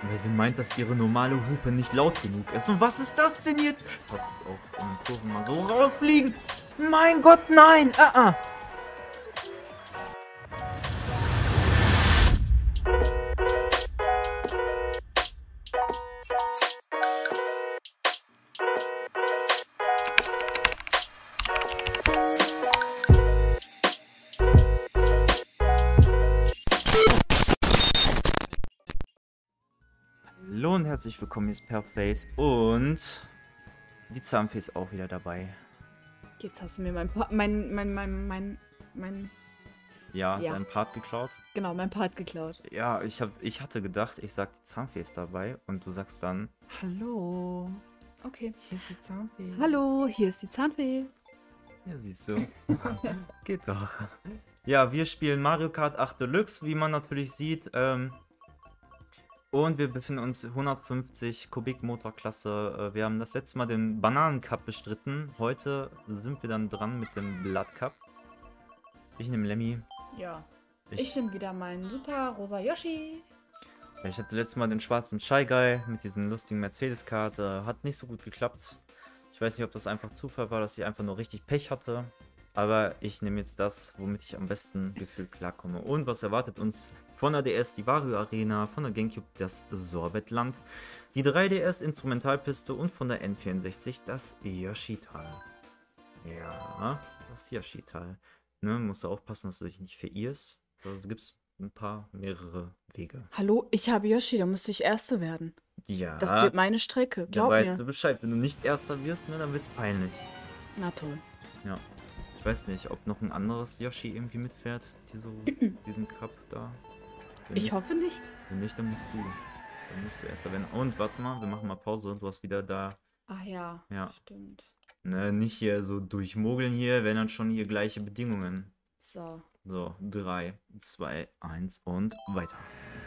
Weil sie meint, dass ihre normale Hupe nicht laut genug ist. Und was ist das denn jetzt? Lass auch in den Kurven mal so rausfliegen. Mein Gott, nein! Hallo und herzlich willkommen, hier ist Perface und die Zahnfee ist auch wieder dabei. Jetzt hast du mir Ja, Ja. dein Part geklaut. Genau, mein Part geklaut. Ja, ich hatte gedacht, ich sag, die Zahnfee ist dabei und du sagst dann Hallo, Okay. hier ist die Zahnfee. Hallo, hier ist die Zahnfee. Ja, siehst du. Geht doch. Ja, wir spielen Mario Kart 8 Deluxe, wie man natürlich sieht. Und wir befinden uns 150 Kubik Motorklasse. Wir haben das letzte Mal den Bananen Cup bestritten. Heute sind wir dann dran mit dem Blood Cup. Ich nehme Lemmy. Ja. Ich nehme wieder meinen super rosa Yoshi. Ich hatte letztes Mal den schwarzen Shy Guy mit diesen lustigen Mercedes-Kart. Hat nicht so gut geklappt. Ich weiß nicht, ob das einfach Zufall war, dass ich einfach nur richtig Pech hatte. Aber ich nehme jetzt das, womit ich am besten gefühlt klarkomme. Und was erwartet uns von der DS die Wario Arena, von der Gamecube das Sorbetland, die 3DS Instrumentalpiste und von der N64 das Yoshi-Tal. Ja, das Yoshi-Tal. Ne, musst du aufpassen, dass du dich nicht verirrst. Also gibt es mehrere Wege. Hallo, ich habe Yoshi, da musste ich Erste werden. Ja, Das wird meine Strecke, dann glaub weißt mir. du Bescheid. Wenn du nicht Erster wirst, ne, dann wird's peinlich. Na toll. Ja. Ich weiß nicht, ob noch ein anderes Yoshi irgendwie mitfährt, diesen Cup da. Wenn Ich nicht, hoffe nicht. wenn nicht, dann musst du. Dann musst du Erster werden. Und warte mal, wir machen mal Pause. Du hast wieder da. Ach ja, Ja. stimmt. Ne, nicht hier so durchmogeln hier, wenn dann schon hier gleiche Bedingungen. So. So, 3, 2, 1 und weiter.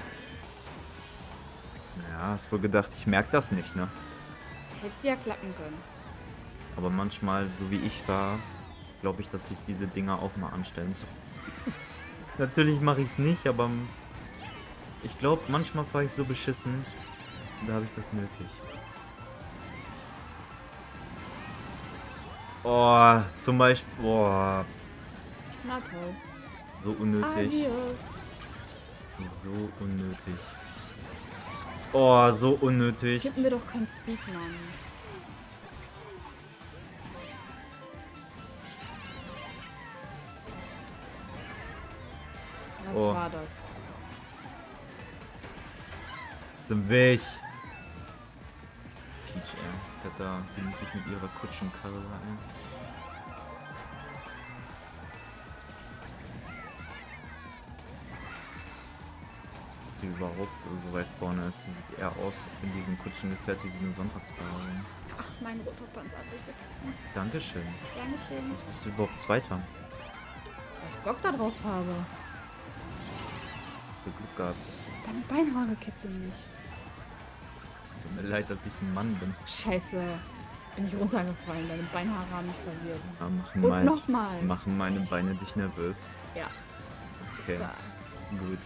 Ja, hast wohl gedacht, ich merke das nicht, ne? Hätte ja klappen können. Aber manchmal, so wie ich war, glaube ich, dass sich diese Dinger auch mal anstellen. So. Natürlich mache ich es nicht, aber ich glaube, manchmal fahre ich so beschissen, da habe ich das nötig. Oh, zum Beispiel, boah, Na toll. so unnötig. Adios. So unnötig. Oh, so unnötig. Gib mir doch keinen Speedrun. Was Oh. war das? Ist im Weg. Peach, ey. Fährt da gemütlich mit ihrer Kutschenkarre rein. Dass die überhaupt so weit vorne ist. Sie sieht eher aus in diesen Kutschengefährt wie so eine Sonntagsfahrerin. Ach, mein roter Panzer hat sich getroffen. Dankeschön. Gerne schön. Was bist du überhaupt Zweiter? Weil ich Bock da drauf habe. Hast du Glück gehabt. Deine Beinhaare kitzeln mich. Tut mir leid, dass ich ein Mann bin. Scheiße. Bin ich runtergefallen. Deine Beinhaare haben mich verwirrt. Ja, Und nochmal. machen meine Beine dich nervös. Ja. Okay, Da. gut.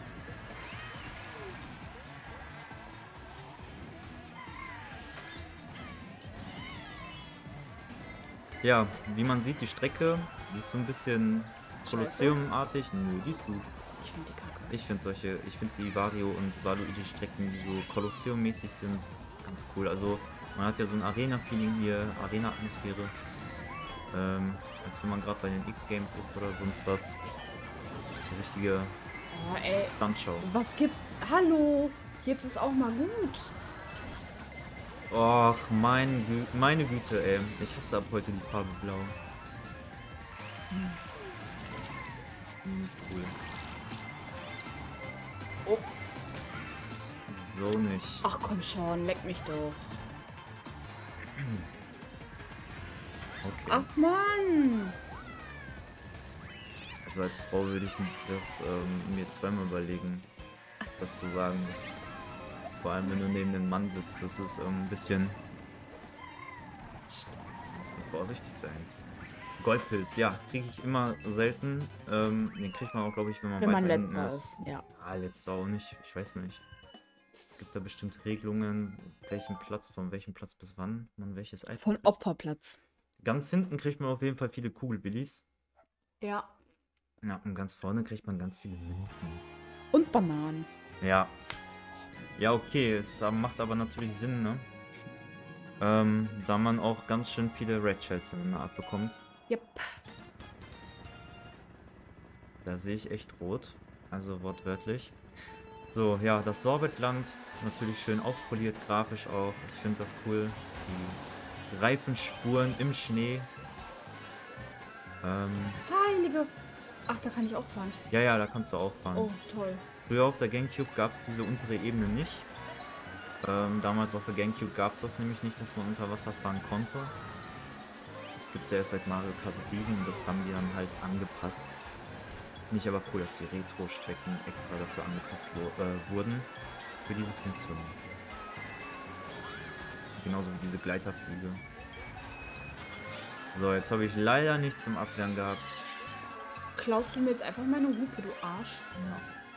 Ja, wie man sieht, die Strecke, die ist so ein bisschen Kolosseum-artig. Nö, die ist gut. Ich finde die kacke. Ich finde die Wario und Waluigi-Strecken, die so Kolosseum-mäßig sind, ganz cool. Also, man hat ja so ein Arena-Feeling hier, Arena-Atmosphäre. Als wenn man gerade bei den X-Games ist oder sonst was. Eine richtige Oh, ey. Stuntshow. Was gibt... Hallo. Jetzt ist auch mal gut. Och, meine Güte, ey. Ich hasse ab heute die Farbe Blau. Nicht cool. Oh. So nicht. Ach komm schon. Leck mich doch. Okay. Ach Mann. Also als Frau würde ich das mir zweimal überlegen, was zu sagen ist. Vor allem wenn du neben dem Mann sitzt, das ist ein bisschen... Musst du vorsichtig sein. Goldpilz, ja, kriege ich immer selten. Den kriegt man auch, glaube ich, wenn man Wenn man weiter hinten letzter ist. Ja. Ah, letzter auch nicht. Ich weiß nicht. Es gibt da bestimmt Regelungen, von welchem Platz bis wann man welches Item Von kriegt. Opferplatz. Ganz hinten kriegt man auf jeden Fall viele Kugelbillis. Ja. Ja, und ganz vorne kriegt man ganz viele Münzen. Und Bananen. Ja. Ja, okay, es macht aber natürlich Sinn, ne? Da man auch ganz schön viele Red Shells in der Art bekommt. Yep. Da sehe ich echt rot. Also wortwörtlich. So, ja, das Sorbetland. Natürlich schön aufpoliert, grafisch auch. Ich finde das cool. Die Reifenspuren im Schnee. Heilige. Ach, da kann ich auch fahren. Ja, da kannst du auch fahren. Oh, toll. Früher auf der Gamecube gab es diese untere Ebene nicht. Damals auf der Gamecube gab es das nämlich nicht, dass man unter Wasser fahren konnte. Das gibt es ja erst seit Mario Kart 7 und das haben die dann halt angepasst. Nicht aber cool, dass die Retro-Strecken extra dafür angepasst wurden. Für diese Funktion. Genauso wie diese Gleiterflüge. So, jetzt habe ich leider nichts zum Abwehren gehabt. Klaust du mir jetzt einfach meine Hupe, du Arsch? Ja.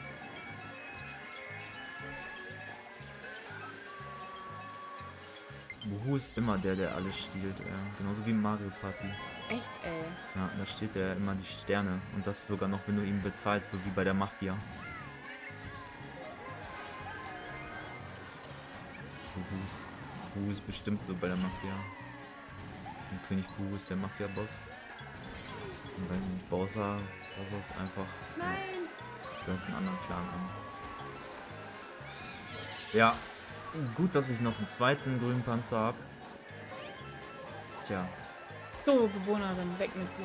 Wuhu ist immer der alles stiehlt, genauso wie im Mario Party. Echt, ey. Ja, da steht er immer die Sterne. Und das sogar noch, wenn du ihn bezahlst, so wie bei der Mafia. Wuhu ist bestimmt so bei der Mafia. Und König Wuhu ist der Mafia-Boss. Und dann Bowser ist einfach... Nein! Gehört einen anderen Clan an. Ja, gut, dass ich noch einen zweiten grünen Panzer habe. Tja. So, Bewohnerin, weg mit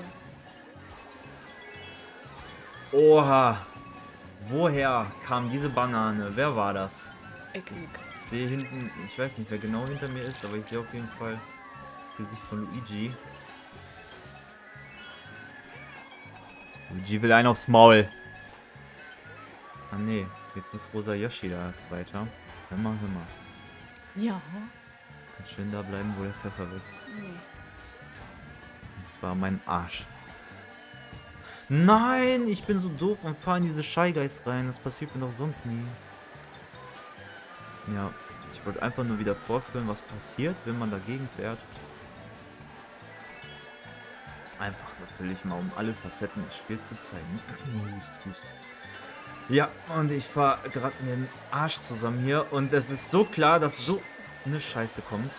dir. Oha! Woher kam diese Banane? Wer war das? Ich. Ich sehe hinten, ich weiß nicht, wer genau hinter mir ist, aber ich sehe auf jeden Fall das Gesicht von Luigi. Luigi will einen aufs Maul. Ah nee, jetzt ist Rosa Yoshi da als Zweiter. Hör mal. Ja. Kann schön da bleiben, wo der Pfeffer wächst. Nee. Das war mein Arsch. Nein, ich bin so doof und fahre in diese Shy Guys rein. Das passiert mir doch sonst nie. Ja, ich wollte einfach nur wieder vorführen, was passiert, wenn man dagegen fährt. Einfach natürlich mal, um alle Facetten des Spiels zu zeigen. Hust. Ja, und ich fahre gerade mir den Arsch zusammen hier. Und es ist so klar, dass so eine Scheiße kommt.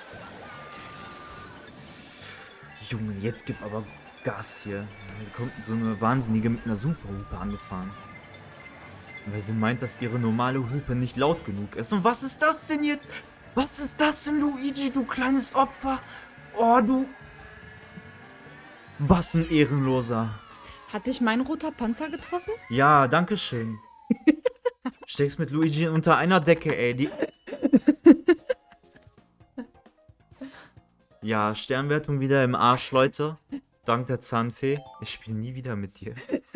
Junge, jetzt gib aber Gas hier. Da kommt so eine Wahnsinnige mit einer Superhupe angefahren. Weil sie meint, dass ihre normale Hupe nicht laut genug ist. Und was ist das denn jetzt? Was ist das denn, Luigi, du kleines Opfer? Oh, du... Was ein Ehrenloser. Hat dich mein roter Panzer getroffen? Ja, danke schön. Steckst mit Luigi unter einer Decke, ey. Ja, Sternwertung wieder im Arsch, Leute. Dank der Zahnfee. Ich spiele nie wieder mit dir.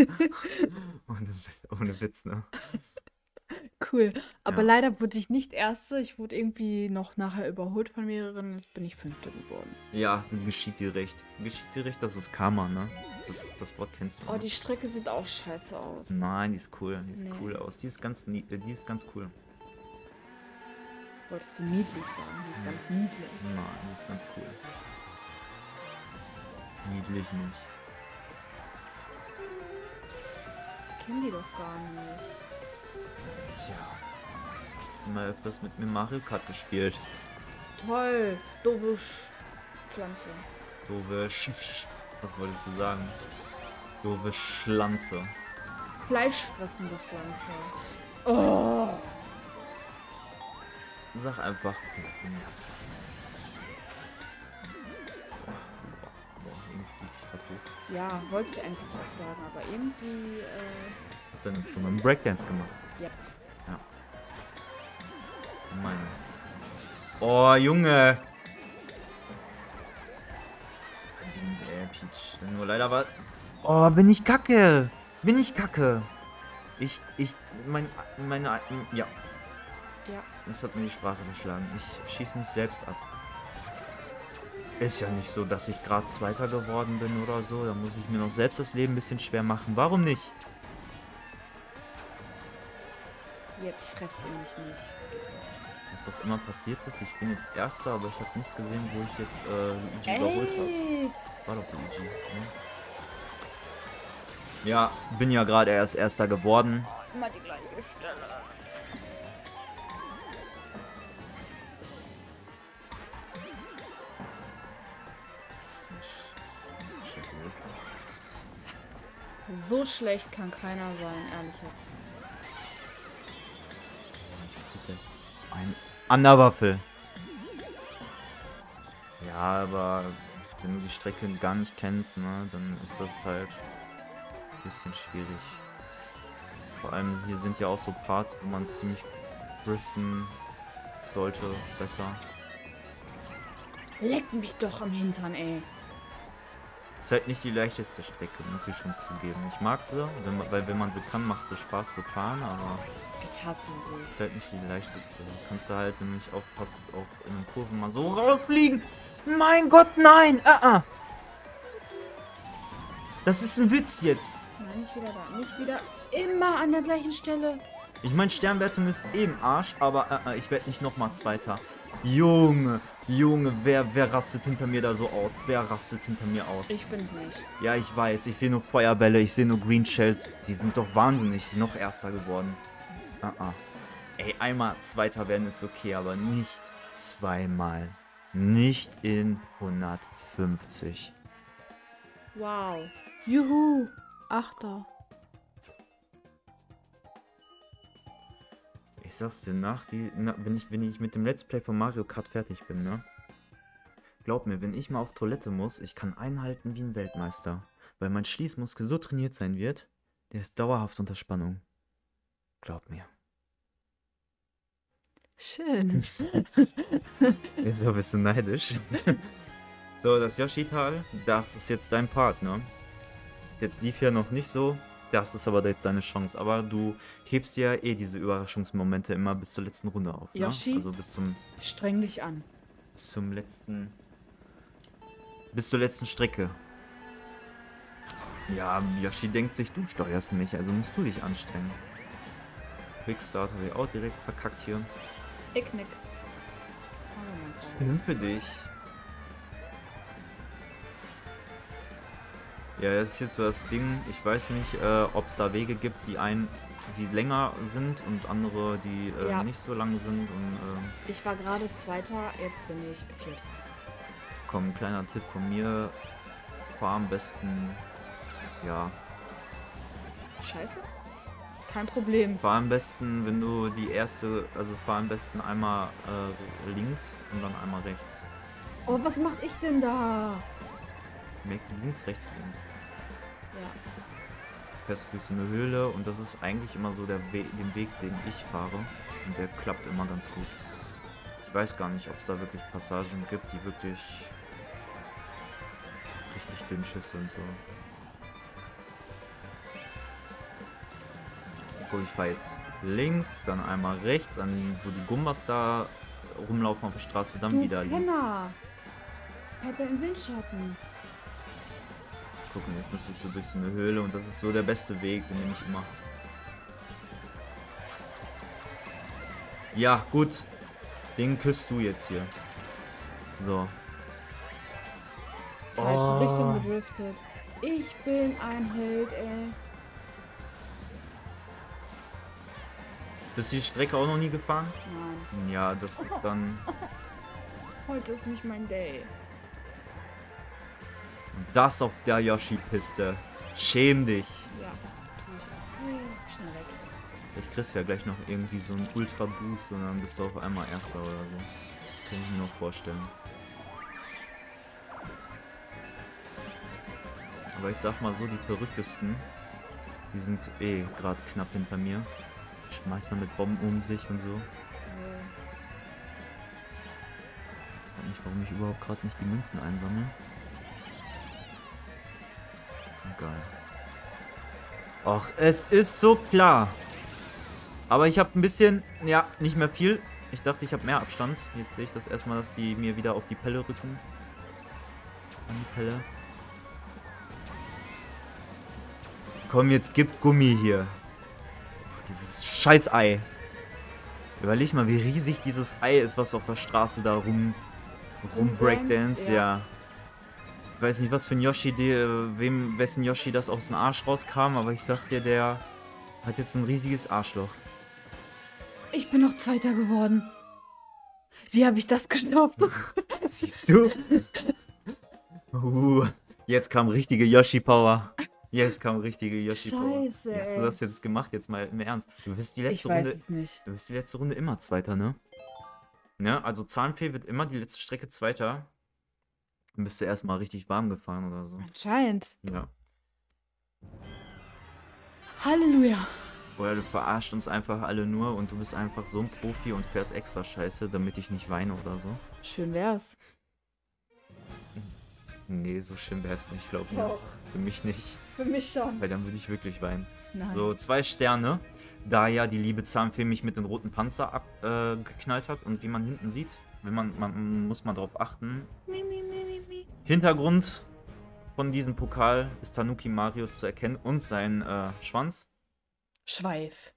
ohne Witz, ne? Cool. Aber Ja. leider wurde ich nicht Erste. Ich wurde irgendwie noch nachher überholt von mehreren. Jetzt bin ich Fünfte geworden. Ja, geschieht dir recht. Geschieht dir recht, das ist Karma, ne? Das Wort kennst du. Oh, Ne? die Strecke sieht auch scheiße aus. Nein, die ist cool. Die sieht Nee. cool aus. Die ist ganz cool. Wolltest du niedlich sagen? Die ist ganz niedlich. Nein, die ist ganz cool. Niedlich nicht. Ich kenne die doch gar nicht. Tja. Hast du mal öfters mit mir Mario Kart gespielt? Toll. Doofe Pflanze. Doofe Was wolltest du sagen? Doofe Schlanze. Fleischfressende Pflanze. Oh. Sag einfach. Ja, wollte ich eigentlich auch sagen, aber irgendwie, Hab dann jetzt so einen Breakdance gemacht. ja. Ja. Meine. Oh, Junge. Peach. Nur leider war... Oh, bin ich kacke. Meine... Ja, Ja. das hat mir die Sprache geschlagen. Ich schieß mich selbst ab. Ist ja nicht so, dass ich gerade Zweiter geworden bin oder so. Da muss ich mir noch selbst das Leben ein bisschen schwer machen. Warum nicht? Jetzt fresst ihr mich nicht. Was auch immer passiert ist. Ich bin jetzt Erster, aber ich habe nicht gesehen, wo ich jetzt Luigi überholt habe. Ey! War doch Luigi. Ne? Ja, bin ja gerade erst Erster geworden. Immer die gleiche Stelle. So schlecht kann keiner sein, ehrlich jetzt. Ein Underwaffel. Ja, aber wenn du die Strecke gar nicht kennst, ne, dann ist das halt ein bisschen schwierig. Vor allem hier sind ja auch so Parts, wo man ziemlich driften sollte, besser. Leck mich doch am Hintern, ey. Ist halt nicht die leichteste Strecke, muss ich schon zugeben. Ich mag sie, weil wenn man sie kann, macht sie Spaß zu fahren, aber Ich hasse sie. ist halt nicht die leichteste. Kannst du halt, wenn du nicht aufpasst, auch in den Kurven mal so rausfliegen. Mein Gott, nein! Das ist ein Witz jetzt. Nein, nicht wieder da. Nicht wieder. Immer an der gleichen Stelle. Ich meine, Sternwertung ist eben Arsch, aber ich werde nicht nochmal Zweiter. Junge, wer rastet hinter mir da so aus? Wer rastet hinter mir aus? Ich bin's nicht. Ja, ich weiß, ich sehe nur Feuerbälle, ich sehe nur Green Shells. Die sind doch wahnsinnig, noch Erster geworden. Ey, einmal Zweiter werden ist okay, aber nicht zweimal. Nicht in 150. Wow. Juhu. Achter. Ich sag's dir, wenn ich mit dem Let's Play von Mario Kart fertig bin, ne? Glaub mir, wenn ich mal auf Toilette muss, ich kann einhalten wie ein Weltmeister. Weil mein Schließmuskel so trainiert sein wird, der ist dauerhaft unter Spannung. Glaub mir. Schön. Wieso bist du neidisch? So, das Yoshi-Tal, das ist jetzt dein Part, ne? Jetzt lief ja noch nicht so. Das ist aber jetzt deine Chance. Aber du hebst ja eh diese Überraschungsmomente immer bis zur letzten Runde auf. Ne? Yoshi? Also bis Streng dich an. Bis zur letzten Strecke. Ja, Yoshi denkt sich, du steuerst mich, also musst du dich anstrengen. Quickstart habe ich auch direkt verkackt hier. Ich nick. Schön für dich. Ja, das ist jetzt so das Ding. Ich weiß nicht, ob es da Wege gibt, die länger sind und andere, die Ja. nicht so lang sind. Und Ich war gerade Zweiter, jetzt bin ich Vierter. komm, kleiner Tipp von mir. Fahr am besten, ja. Scheiße? Kein Problem. Fahr am besten, wenn du fahr am besten einmal links und dann einmal rechts. Oh, was mach ich denn da? Merk links, rechts, links. Ja. Fährst durch so eine Höhle und das ist eigentlich immer so den Weg, den ich fahre. Und der klappt immer ganz gut. Ich weiß gar nicht, ob es da wirklich Passagen gibt, die wirklich richtig dünnschiss sind. So. Guck, ich fahre jetzt links, dann einmal rechts, wo die Gumbas da rumlaufen auf der Straße, dann Du wieder links. Penner. Peppe im Windschatten. Gucken, jetzt müsstest du durch so eine Höhle und das ist so der beste Weg, den nehme ich immer. Ja, gut. Den küsst du jetzt hier. So. Falsche Richtung gedriftet. Ich bin ein Held, ey. Bist du die Strecke auch noch nie gefahren? Nein, Ja, das ist dann... heute ist nicht mein Day. Das auf der Yoshi-Piste. Schäm dich. Ja, tue ich. Schnell weg. Ich kriegst ja gleich noch irgendwie so einen Ultra-Boost und dann bist du auf einmal Erster oder so. Kann ich mir noch vorstellen. Aber ich sag mal so, die verrücktesten, die sind eh gerade knapp hinter mir. Schmeißen mit Bomben um sich und so. Ich weiß nicht, warum ich überhaupt gerade nicht die Münzen einsammle. Geil. Och, es ist so klar. Aber ich habe ein bisschen, ja, nicht mehr viel. Ich dachte, ich habe mehr Abstand. Jetzt sehe ich das erstmal, dass die mir wieder auf die Pelle rücken. An die Pelle. Komm, jetzt gib Gummi hier. Ach, dieses Scheiß-Ei. Überleg mal, wie riesig dieses Ei ist, was auf der Straße da rum breakdance. Ja. Ich weiß nicht, was für ein Yoshi, wessen Yoshi das aus dem Arsch rauskam, aber ich sag dir, der hat jetzt ein riesiges Arschloch. Ich bin noch Zweiter geworden. Wie habe ich das geschafft? Siehst du? Jetzt kam richtige Yoshi-Power. Jetzt kam richtige Yoshi-Power. Scheiße, Wie hast du das jetzt gemacht? Jetzt mal im Ernst. Du bist die letzte Ich weiß Runde. es nicht. Du bist die letzte Runde immer Zweiter, ne? Ne? Also Zahnfee wird immer die letzte Strecke Zweiter. Dann bist du erstmal richtig warm gefahren oder so. Anscheinend. Ja. Halleluja. Oder du verarscht uns einfach alle nur und du bist einfach so ein Profi und fährst extra scheiße, damit ich nicht weine oder so. Schön wär's. Nee, so schlimm wär's nicht, glaub mir. Doch. Für mich nicht. Für mich schon. Weil dann würde ich wirklich weinen. Nein. So, 2 Sterne. Da ja die liebe Zahnfee mich mit dem roten Panzer abgeknallt hat. Und wie man hinten sieht, man muss mal drauf achten. Hintergrund von diesem Pokal ist Tanuki Mario zu erkennen und sein Schwanz. Schweif.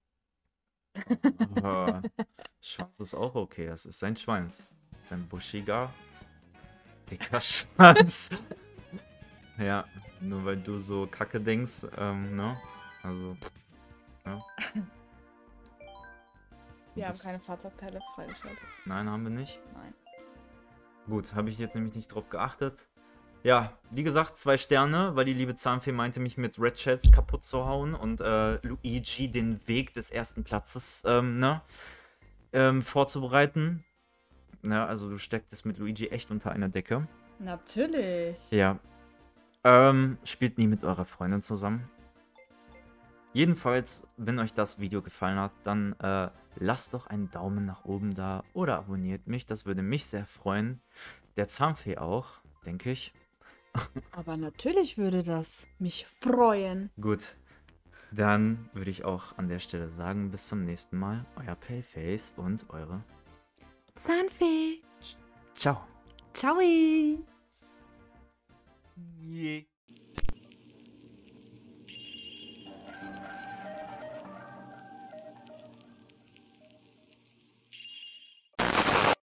Aber Schwanz ist auch okay. Das ist sein Schwanz. Sein buschiger, dicker Schwanz. Ja, nur weil du so kacke denkst, ne? Also, ja. Wir haben keine Fahrzeugteile freigeschaltet. Nein, haben wir nicht. Nein. Gut, habe ich jetzt nämlich nicht drauf geachtet. Ja, wie gesagt, 2 Sterne, weil die liebe Zahnfee meinte, mich mit Red Shells kaputt zu hauen und Luigi den Weg des ersten Platzes vorzubereiten. Ja, also du stecktest mit Luigi echt unter einer Decke. Natürlich. Ja. Spielt nie mit eurer Freundin zusammen. Jedenfalls, wenn euch das Video gefallen hat, dann lasst doch einen Daumen nach oben da oder abonniert mich. Das würde mich sehr freuen. Der Zahnfee auch, denke ich. Aber natürlich würde das mich freuen. Gut, dann würde ich auch an der Stelle sagen, bis zum nächsten Mal. Euer Paleface und eure Zahnfee. Ciao. Ciao. Yeah.